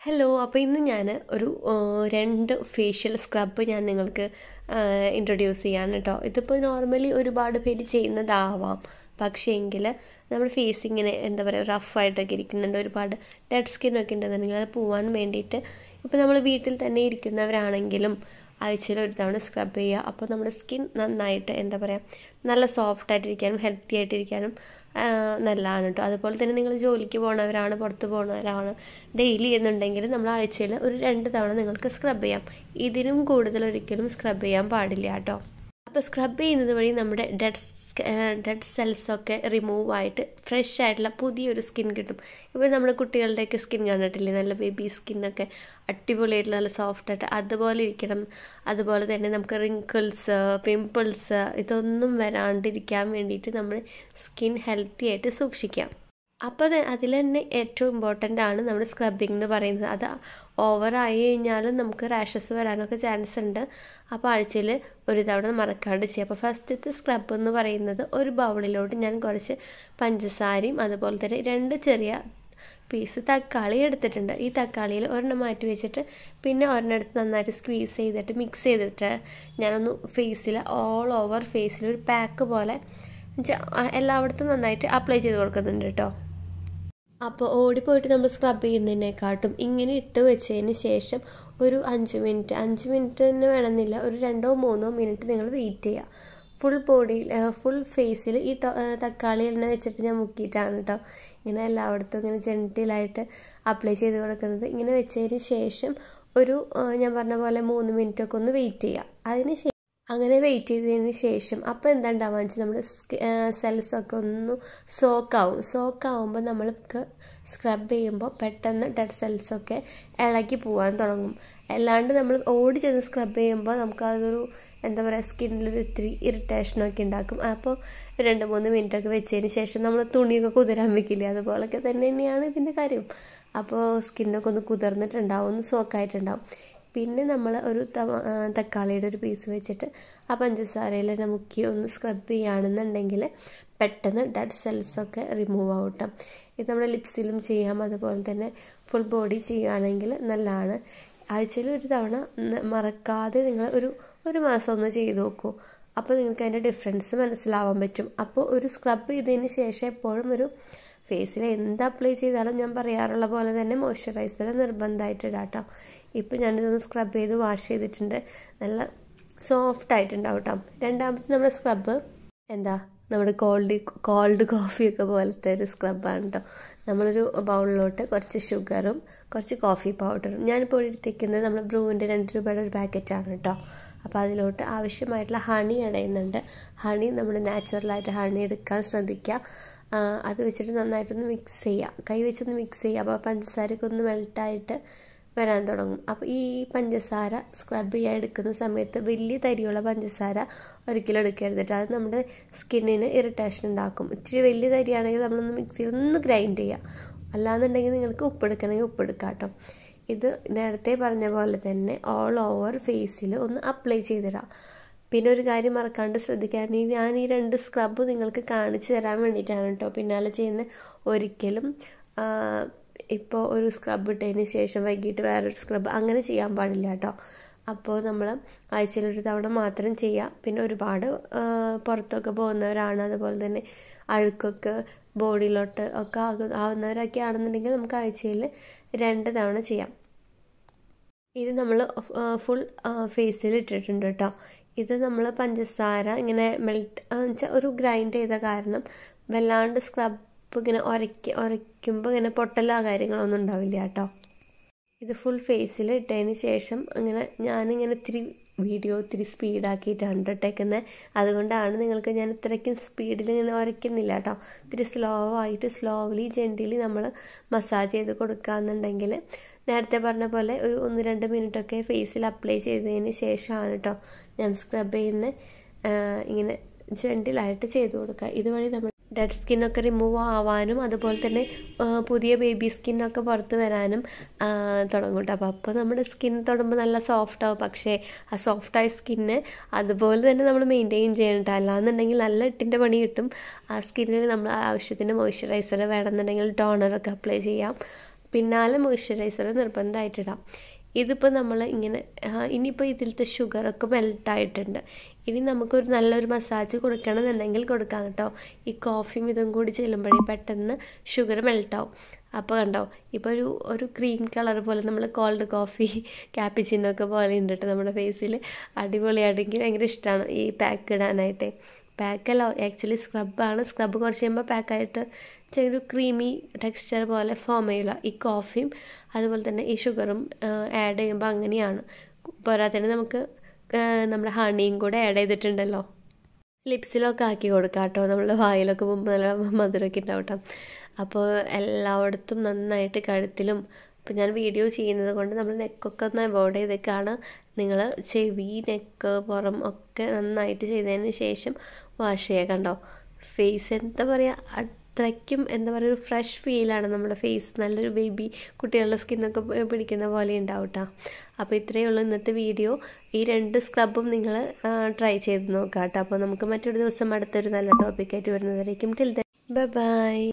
Hello. അപ്പോൾ ഇന്ന് ഞാൻ ഒരു 2 ഫേഷ്യൽ സ്ക്രബ് ഞാൻ നിങ്ങൾക്ക് ഇൻട്രൊഡ്യൂസ് ചെയ്യാണ് കേട്ടോ. ഇതിപ്പോൾ നോർമലി ഒരുപാട് പേര് ചെയ്യുന്നതാവാം, പക്ഷേ എങ്കിൽ നമ്മുടെ ഫേസ് ഇങ്ങനെ എന്താ പറയുക റഫായിട്ടൊക്കെ ഇരിക്കുന്നുണ്ട്, ഒരുപാട് ഡെഡ് സ്കിന്നൊക്കെ ഉണ്ടെന്നുണ്ടെങ്കിൽ അത് പോകാൻ വേണ്ടിയിട്ട് ഇപ്പോൾ നമ്മൾ വീട്ടിൽ തന്നെ ഇരിക്കുന്നവരാണെങ്കിലും ആഴ്ചയിൽ ഒരു തവണ സ്ക്രബ് ചെയ്യുക. അപ്പോൾ നമ്മുടെ സ്കിൻ നന്നായിട്ട് എന്താ പറയുക നല്ല സോഫ്റ്റ് ആയിട്ടിരിക്കാനും ഹെൽത്തി ആയിട്ടിരിക്കാനും നല്ലതാണ് കേട്ടോ. അതുപോലെ തന്നെ നിങ്ങൾ ജോലിക്ക് പോകുന്നവരാണ്, പുറത്ത് പോകുന്നവരാണ്, ഡെയിലി എന്നുണ്ടെങ്കിൽ നമ്മൾ ആഴ്ചയിൽ ഒരു 2 തവണ നിങ്ങൾക്ക് സ്ക്രബ് ചെയ്യാം. ഇതിനും കൂടുതൽ ഒരിക്കലും സ്ക്രബ് ചെയ്യാൻ പാടില്ല കേട്ടോ. അപ്പോൾ സ്ക്രബ് ചെയ്യുന്നത് വഴി നമ്മുടെ ഡെഡ് സെൽസൊക്കെ റിമൂവ് ആയിട്ട് ഫ്രഷ് ആയിട്ടുള്ള പുതിയൊരു സ്കിൻ കിട്ടും. ഇപ്പോൾ നമ്മുടെ കുട്ടികളുടെയൊക്കെ സ്കിൻ കണ്ടിട്ടില്ലേ, നല്ല ബേബി സ്കിന്നൊക്കെ അടിപൊളിയായിട്ട് നല്ല സോഫ്റ്റായിട്ട് അതുപോലെ ഇരിക്കണം. അതുപോലെ തന്നെ നമുക്ക് റിങ്കിൾസ്, പിമ്പിൾസ് ഇതൊന്നും വരാണ്ടിരിക്കാൻ വേണ്ടിയിട്ട് നമ്മൾ സ്കിൻ ഹെൽത്തി ആയിട്ട് സൂക്ഷിക്കാം. അപ്പോൾ അതിൽ തന്നെ ഏറ്റവും ഇമ്പോർട്ടൻ്റ് ആണ് നമ്മുടെ സ്ക്രബിംഗ് എന്ന് പറയുന്നത്. അത് ഓവറായി കഴിഞ്ഞാലും നമുക്ക് റാഷസ് വരാനൊക്കെ ചാൻസ് ഉണ്ട്. അപ്പോൾ ആഴ്ചയിൽ ഒരു തവണ മറക്കാണ്ട് ചെയ്യുക. അപ്പോൾ ഫസ്റ്റത്തെ സ്ക്രബ് എന്ന് പറയുന്നത് ഒരു ബൗളിലോട്ട് ഞാൻ കുറച്ച് പഞ്ചസാരയും അതുപോലെ തന്നെ 2 ചെറിയ പീസ് തക്കാളി എടുത്തിട്ടുണ്ട്. ഈ തക്കാളിയിൽ ഒരെണ്ണം മാറ്റി വെച്ചിട്ട് പിന്നെ ഒരെണ്ണം എടുത്ത് നന്നായിട്ട് സ്ക്വീസ് ചെയ്തിട്ട് മിക്സ് ചെയ്തിട്ട് ഞാനൊന്ന് ഫേസിൽ ഓൾ ഓവർ ഫേസിൽ ഒരു പാക്ക് പോലെ എല്ലായിടത്തും നന്നായിട്ട് അപ്ലൈ ചെയ്ത് കൊടുക്കുന്നുണ്ട് കേട്ടോ. അപ്പോൾ ഓടിപ്പോയിട്ട് നമ്മൾ സ്ക്രബ് ചെയ്യുന്നതിനെക്കാട്ടും ഇങ്ങനെ ഇട്ട് വെച്ചതിന് ശേഷം ഒരു 5 മിനിറ്റ് തന്നെ വേണമെന്നില്ല, ഒരു 2-3 മിനിറ്റ് നിങ്ങൾ വെയിറ്റ് ചെയ്യുക. ഫുൾ ബോഡിയിൽ ഫുൾ ഫേസിൽ ഈ തക്കാളി എണ്ണ വെച്ചിട്ട് ഞാൻ മുക്കിയിട്ടാണ് കേട്ടോ ഇങ്ങനെ എല്ലായിടത്തും ഇങ്ങനെ ജെൻറ്റിലായിട്ട് അപ്ലൈ ചെയ്ത് കൊടുക്കുന്നത്. ഇങ്ങനെ വെച്ചതിന് ശേഷം ഒരു ഞാൻ പറഞ്ഞ പോലെ 3 മിനിറ്റൊക്കെ ഒന്ന് വെയിറ്റ് ചെയ്യുക. അതിന് അങ്ങനെ വെയിറ്റ് ചെയ്തതിന് ശേഷം അപ്പോൾ എന്താ ഉണ്ടാവുക വെച്ചാൽ നമ്മുടെ സെൽസൊക്കെ ഒന്ന് സോക്കാവുമ്പോൾ നമ്മൾക്ക് സ്ക്രബ് ചെയ്യുമ്പോൾ പെട്ടെന്ന് ഡെഡ് സെൽസൊക്കെ ഇളകി പോകാൻ തുടങ്ങും. അല്ലാണ്ട് നമ്മൾ ഓടി ചെന്ന് സ്ക്രബ് ചെയ്യുമ്പോൾ നമുക്കതൊരു എന്താ പറയുക സ്കിന്നിലൊരു ഇത്തിരി ഇറിറ്റേഷനൊക്കെ ഉണ്ടാക്കും. അപ്പോൾ 2-3 മിനിറ്റൊക്കെ വെച്ചതിന് ശേഷം നമ്മൾ തുണിയൊക്കെ കുതിരാൻ വെക്കില്ലേ, അതുപോലൊക്കെ തന്നെയാണ് ഇതിൻ്റെ കാര്യം. അപ്പോൾ സ്കിന്നൊക്കെ ഒന്ന് കുതിർന്നിട്ടുണ്ടാവും, ഒന്ന് സോക്കായിട്ടുണ്ടാവും. പിന്നെ നമ്മൾ ഒരു തക്കാളിയുടെ ഒരു പീസ് വെച്ചിട്ട് ആ പഞ്ചസാരയിൽ തന്നെ മുക്കി ഒന്ന് സ്ക്രബ് ചെയ്യുകയാണെന്നുണ്ടെങ്കിൽ പെട്ടെന്ന് ഡെഡ് സെൽസൊക്കെ റിമൂവ് ആവട്ടെ. ഇത് നമ്മുടെ ലിപ്സിലും ചെയ്യാം, അതുപോലെ തന്നെ ഫുൾ ബോഡി ചെയ്യുകയാണെങ്കിൽ നല്ലതാണ്. ആഴ്ചയിൽ ഒരു തവണ മറക്കാതെ നിങ്ങൾ ഒരു മാസം ഒന്ന് ചെയ്ത് നോക്കൂ. അപ്പോൾ നിങ്ങൾക്ക് അതിൻ്റെ ഡിഫറൻസ് മനസ്സിലാവാൻ പറ്റും. അപ്പോൾ ഒരു സ്ക്രബ് ചെയ്തതിന് ശേഷം എപ്പോഴും ഒരു ഫേസിൽ എന്ത് അപ്ലൈ ചെയ്താലും ഞാൻ പറയാറുള്ള പോലെ തന്നെ മോയ്സ്ചറൈസർ നിർബന്ധമായിട്ട് ഇടാം കേട്ടോ. ഇപ്പോൾ ഞാനിതൊന്ന് സ്ക്രബ് ചെയ്ത് വാഷ് ചെയ്തിട്ടുണ്ട്, നല്ല സോഫ്റ്റ് ആയിട്ടുണ്ടാവും കേട്ടോ. രണ്ടാമത്തെ നമ്മുടെ സ്ക്രബ് നമ്മുടെ കോൾഡ് കോഫിയൊക്കെ പോലത്തെ ഒരു സ്ക്രബാണ് കേട്ടോ. നമ്മളൊരു ബൗളിലോട്ട് കുറച്ച് ഷുഗറും കുറച്ച് കോഫി പൗഡറും, ഞാനിപ്പോൾ എടുത്തിരിക്കുന്നത് നമ്മൾ ബ്രൂവിൻ്റെ 2 രൂപയുടെ ഒരു പാക്കറ്റാണ് കേട്ടോ. അപ്പോൾ അതിലോട്ട് ആവശ്യമായിട്ടുള്ള ഹണി ഇടയുന്നുണ്ട്. ഹണി നമ്മൾ നാച്ചുറലായിട്ട് ഹണി എടുക്കാൻ ശ്രദ്ധിക്കുക. അത് വെച്ചിട്ട് നന്നായിട്ടൊന്ന് മിക്സ് ചെയ്യുക, കൈ വെച്ചൊന്ന് മിക്സ് ചെയ്യുക. അപ്പോൾ പഞ്ചസാരയൊക്കെ ഒന്ന് മെൽട്ടായിട്ട് വരാൻ തുടങ്ങും. അപ്പോൾ ഈ പഞ്ചസാര സ്ക്രബ് ചെയ്യാൻ എടുക്കുന്ന സമയത്ത് വലിയ തരിയുള്ള പഞ്ചസാര ഒരിക്കലും എടുക്കരുത്. അത് നമ്മുടെ സ്കിന്നിന് ഇറിറ്റേഷൻ ഉണ്ടാക്കും. ഇച്ചിരി വലിയ തരിയാണെങ്കിൽ നമ്മളൊന്ന് മിക്സിയിൽ ഒന്ന് ഗ്രൈൻഡ് ചെയ്യുക. അല്ലാന്നുണ്ടെങ്കിൽ നിങ്ങൾക്ക് ഉപ്പെടുക്കണമെങ്കിൽ ഉപ്പെടുക്കാം കേട്ടോ. ഇത് നേരത്തെ പറഞ്ഞ പോലെ തന്നെ ഓൾ ഓവർ ഫേസിൽ ഒന്ന് അപ്ലൈ ചെയ്തിടാം. പിന്നെ ഒരു കാര്യം മറക്കാണ്ട് ശ്രദ്ധിക്കാൻ, ഞാൻ ഈ 2 സ്ക്രബ് നിങ്ങൾക്ക് കാണിച്ചു തരാൻ വേണ്ടിയിട്ടാണ് കേട്ടോ പിന്നാലെ ചെയ്യുന്നത്. ഒരിക്കലും ഇപ്പോൾ ഒരു സ്ക്രബ് ഇട്ടതിന് ശേഷം വൈകിട്ട് വേറൊരു സ്ക്രബ് അങ്ങനെ ചെയ്യാൻ പാടില്ല കേട്ടോ. അപ്പോൾ നമ്മൾ ആഴ്ചയിൽ ഒരു തവണ മാത്രം ചെയ്യാം. പിന്നെ ഒരുപാട് പുറത്തൊക്കെ പോകുന്നവരാണ്, അതുപോലെ തന്നെ അഴുക്കൊക്കെ ബോഡിയിലോട്ട് ഒക്കെ ആവുന്നവരൊക്കെ ആണെന്നുണ്ടെങ്കിൽ നമുക്ക് ആഴ്ചയിൽ 2 തവണ ചെയ്യാം. ഇത് നമ്മൾ ഫുൾ ഫേസിൽ ഇട്ടിട്ടുണ്ട് കേട്ടോ. ഇത് നമ്മൾ പഞ്ചസാര ഇങ്ങനെ ഒരു ഗ്രൈൻഡ് ചെയ്ത കാരണം വല്ലാണ്ട് സ്ക്രബ് ഇങ്ങനെ ഉരയ്ക്കുമ്പോൾ ഇങ്ങനെ പൊട്ടലോ കാര്യങ്ങളൊന്നും ഉണ്ടാവില്ല കേട്ടോ. ഇത് ഫുൾ ഫേസിൽ ഇട്ടതിന് ശേഷം ഞാനിങ്ങനെ ഇത്തിരി സ്പീഡാക്കിയിട്ടാണ് ഇട്ടേക്കുന്നത്. അതുകൊണ്ടാണ് നിങ്ങൾക്ക് ഞാൻ ഇത്രയ്ക്കും സ്പീഡിൽ ഇങ്ങനെ ഉരയ്ക്കുന്നില്ല കേട്ടോ. ഇത്തിരി സ്ലോലി ജെൻറ്റിലി നമ്മൾ മസാജ് ചെയ്ത് കൊടുക്കുകയെന്നുണ്ടെങ്കിൽ നേരത്തെ പറഞ്ഞ പോലെ ഒരു 1-2 മിനിറ്റൊക്കെ ഫേസിൽ അപ്ലൈ ചെയ്തതിന് ശേഷമാണ് കേട്ടോ ഞാൻ സ്ക്രബ് ചെയ്യുന്നത്. ഇങ്ങനെ ജെൻറ്റിലായിട്ട് ചെയ്ത് കൊടുക്കുക. ഇതുവഴി നമ്മൾ ഡെഡ് സ്കിന്നൊക്കെ റിമൂവ് ആവാനും അതുപോലെ തന്നെ പുതിയ ബേബി സ്കിന്നൊക്കെ പുറത്ത് വരാനും തുടങ്ങും കേട്ടോ. അപ്പോൾ നമ്മുടെ സ്കിൻ തൊടുമ്പോൾ നല്ല സോഫ്റ്റ് ആവും. പക്ഷേ ആ സോഫ്റ്റായ സ്കിന്ന് അതുപോലെ തന്നെ നമ്മൾ മെയിൻറ്റെയിൻ ചെയ്യണം കേട്ടോ. അല്ലാന്നുണ്ടെങ്കിൽ നല്ല ഇട്ടിൻ്റെ പണി കിട്ടും. ആ സ്കിന്നിൽ നമ്മൾ ആവശ്യത്തിന് മോയ്സ്ചറൈസർ വേണമെന്നുണ്ടെങ്കിൽ ടോണറൊക്കെ അപ്ലൈ ചെയ്യാം. പിന്നാലെ മോയ്സ്ചറൈസർ നിർബന്ധമായിട്ടിടാം. ഇതിപ്പോൾ നമ്മൾ ഇങ്ങനെ ഇനിയിപ്പോൾ ഇതിലത്തെ ഷുഗറൊക്കെ മെൽട്ടായിട്ടുണ്ട്. ഇനി നമുക്കൊരു നല്ലൊരു മസാജ് കൊടുക്കണമെന്നുണ്ടെങ്കിൽ കൊടുക്കാം കേട്ടോ. ഈ കോഫിയും ഇതും കൂടി ചെല്ലുമ്പോഴേ പെട്ടെന്ന് ഷുഗർ മെൽട്ടാവും. അപ്പോൾ കണ്ടോ, ഇപ്പോൾ ഒരു ഗ്രീൻ കളർ പോലെ നമ്മൾ കോൾഡ് കോഫി ക്യാപ്പിച്ചിനോ ഒക്കെ പോലെ ഉണ്ട് കേട്ടോ നമ്മുടെ ഫേസിൽ. അടിപൊളിയായിട്ട് എനിക്ക് ഭയങ്കര ഇഷ്ടമാണ് ഈ പാക്ക് ഇടാനായിട്ട്. പാക്കല്ല, ആക്ച്വലി സ്ക്രബാണ്. സ്ക്രബ് കുറച്ച് കഴിയുമ്പോൾ പാക്കായിട്ട് ചെറിയൊരു ക്രീമി ടെക്സ്ചർ പോലെ ഫോം ചെയ്യില്ല. ഈ കോഫിയും അതുപോലെ തന്നെ ഈ ഷുഗറും ആഡ് ചെയ്യുമ്പോൾ അങ്ങനെയാണ്. പോരാത്തതിന് നമുക്ക് നമ്മുടെ ഹണിയും കൂടെ ആഡ് ചെയ്തിട്ടുണ്ടല്ലോ. ലിപ്സിലൊക്കെ ആക്കി കൊടുക്കാം കേട്ടോ. നമ്മൾ വായിലൊക്കെ പോകുമ്പോൾ നല്ല മധുരമൊക്കെ ഉണ്ടാവും കേട്ടോ. അപ്പോൾ എല്ലായിടത്തും നന്നായിട്ട് കഴുത്തിലും, ഇപ്പോൾ ഞാൻ വീഡിയോ ചെയ്യുന്നത് കൊണ്ട് നമ്മൾ നെക്കൊക്കെ ഒന്ന് അവോയ്ഡ് ചെയ്തേക്കാണ്. നിങ്ങൾ ചെവി, നെക്ക്, പുറം ഒക്കെ നന്നായിട്ട് ചെയ്തതിന് ശേഷം വാഷ് ചെയ്യുക. കണ്ടോ, ഫേസ് എന്താ പറയുക, അത്രയ്ക്കും എന്താ പറയുക, ഒരു ഫ്രഷ് ഫീലാണ് നമ്മുടെ ഫേസ്. നല്ലൊരു ബേബി കുട്ടികളുടെ സ്കിന്നൊക്കെ പിടിക്കുന്ന പോലെ ഉണ്ടാവും കേട്ടോ. അപ്പോൾ ഇത്രയേ ഉള്ളൂ ഇന്നത്തെ വീഡിയോ. ഈ 2 സ്ക്രബും നിങ്ങൾ ട്രൈ ചെയ്ത് നോക്കാം കേട്ടോ. അപ്പോൾ നമുക്ക് മറ്റൊരു ദിവസം അടുത്തൊരു നല്ല ടോപ്പിക്കായിട്ട് വരുന്നതായിരിക്കും. Till then bye by.